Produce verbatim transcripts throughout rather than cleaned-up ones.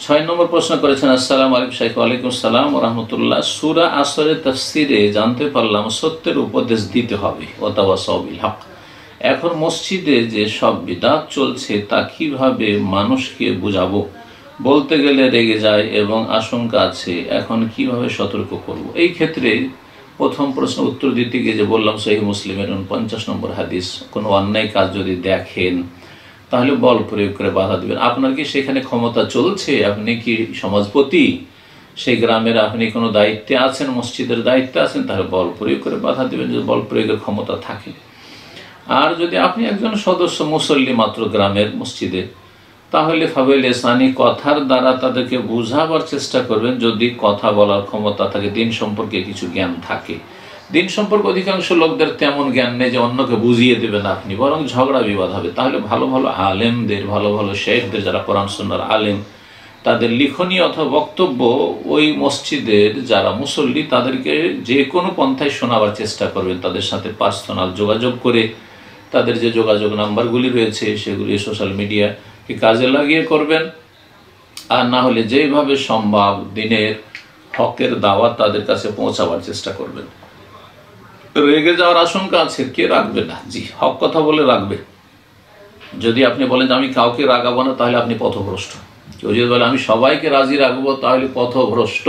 ছয় নম্বর প্রশ্ন করেছেন, আসসালামু আলাইকুম শাইখ। ওয়ালাইকুম আসসালাম ওয়া রাহমাতুল্লাহ। সূরা আসরের তাফসীরে জানতে পারলাম সত্যের উপদেশ দিতে হবে, ওয়াতাওয়াসাউ বিল হক। এখন মসজিদে যে সব বিদআত চলছে তা কিভাবে মানুষকে বুঝাবো? বলতে গেলে রেগে যায় এবং আশঙ্কা আছে, এখন কিভাবে সতর্ক করব? এই ক্ষেত্রে প্রথম প্রশ্ন উত্তর দিতে গিয়ে যে বললাম, সহিহ মুসলিমের উনপঞ্চাশ নম্বর হাদিস, কোনো অন্যায় কাজ যদি দেখেন তাহলে বল প্রয়োগ করে বাধা দিবেন। আপনার কি সেখানে ক্ষমতা চলছে? আপনি কি সমাজপতি? সেই গ্রামের আপনি কোনো দায়িত্বে আছেন, মসজিদের দায়িত্বে আছেন, তাহলে বল প্রয়োগ করে বাধা দিবেন যদি বল প্রয়োগের ক্ষমতা থাকে। আর যদি আপনি একজন সদস্য মুসল্লি মাত্র গ্রামের মসজিদে, তাহলে ফাবিল ইহসানি কথার দ্বারা তাদেরকে বুঝাবার চেষ্টা করবেন, যদি কথা বলার ক্ষমতা থাকে, দিন সম্পর্কে কিছু জ্ঞান থাকে। দিন সম্পর্কে অধিকাংশ লোকদের তেমন জ্ঞান নেই যে অন্যকে বুঝিয়ে দেবেন আপনি, বরং ঝগড়া বিবাদ হবে। তাহলে ভালো ভালো আলেমদের, ভালো ভালো শেখদের, যারা কোরআন সুন্নাহর আলেম, তাদের লিখনী অথবা বক্তব্য ওই মসজিদের যারা মুসল্লি তাদেরকে যে কোনো পন্থায় শোনাবার চেষ্টা করবেন। তাদের সাথে পার্সোনাল যোগাযোগ করে, তাদের যে যোগাযোগ নাম্বারগুলি রয়েছে সেগুলি সোশ্যাল মিডিয়াকে কাজে লাগিয়ে করবেন। আর না হলে যেভাবে সম্ভব দিনের হকের দাওয়াত তাদের কাছে পৌঁছাবার চেষ্টা করবেন। রেগে যাওয়ার আশঙ্কা আছে, কে রাখবে না? জি, হক কথা বলে রাখবে। যদি আপনি বলেন যে আমি কাউকে রাগাবো না, তাহলে আপনি পথভ্রষ্ট। কেউ যদি বলে আমি সবাইকে রাজি রাখবো, তাহলে পথভ্রষ্ট।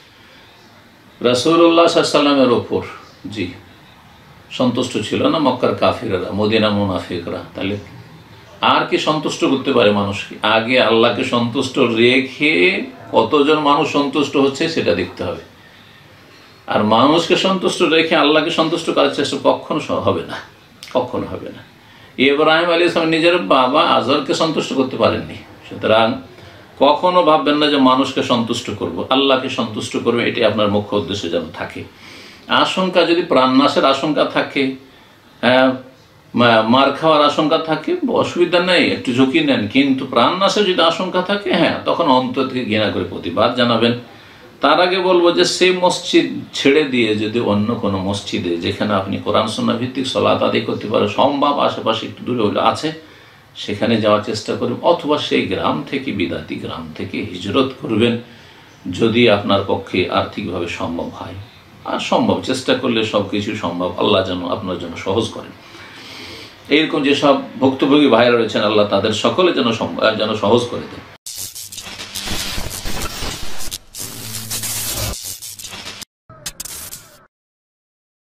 রাসূলুল্লাহ সাল্লাল্লাহু আলাইহি ওয়াসাল্লামের ওপর জি সন্তুষ্ট ছিল না মক্কার কাফিররা, মদিনা মুনাফিকরা, তাহলে আর কি সন্তুষ্ট করতে পারে মানুষকে? আগে আল্লাহকে সন্তুষ্ট রেখে কতজন মানুষ সন্তুষ্ট হচ্ছে সেটা দেখতে হবে। আর মানুষকে সন্তুষ্ট রেখে আল্লাহকে সন্তুষ্ট করার চেষ্টা কখনো হবে না, কখনো হবে না। ইব্রাহিম আলাইহিস সালাম নিজের বাবা আজরকে সন্তুষ্ট করতে পারেননি। সুতরাং কখনো ভাববেন না যে মানুষকে সন্তুষ্ট করব, আল্লাহকে সন্তুষ্ট করবে, এটি আপনার মুখ্য উদ্দেশ্য যেন থাকে। আশঙ্কা যদি প্রাণনাশের আশঙ্কা থাকে, হ্যাঁ, মার খাওয়ার আশঙ্কা থাকে, অসুবিধা নেই, একটু ঝুঁকি নেন। কিন্তু প্রাণনাশের যদি আশঙ্কা থাকে, হ্যাঁ, তখন অন্তর থেকে ঘৃণা করে প্রতিবাদ জানাবেন। তার আগে বলবো যে সেই মসজিদ ছেড়ে দিয়ে যদি অন্য কোনো মসজিদে, যেখানে আপনি কোরআন সুন্নাহ ভিত্তিক সালাত আদায় করতে পারেন, সম্ভব আশেপাশে একটু দূরে হলে আছে, সেখানে যাওয়ার চেষ্টা করবেন। অথবা সেই গ্রাম থেকে, বিদাতি গ্রাম থেকে হিজরত করবেন, যদি আপনার পক্ষে আর্থিকভাবে সম্ভব হয়। আর সম্ভব, চেষ্টা করলে সব কিছু সম্ভব। আল্লাহ যেন আপনার জন্য সহজ করেন। এইরকম যেসব ভুক্তভোগী ভাইরা রয়েছেন, আল্লাহ তাদের সকলে যেন যেন সহজ করে দেন।